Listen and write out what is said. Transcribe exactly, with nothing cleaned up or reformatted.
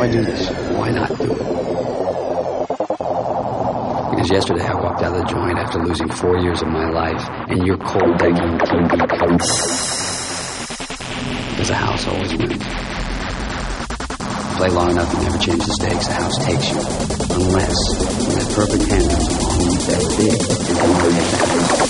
Why do this? Why not do it? Because yesterday I walked out of the joint after losing four years of my life, and you're cold begging T V comes. Because the house always wins. Play long enough, you never change the stakes. The house takes you. Unless, when that perfect hand comes along, you bet big, and can make that happen.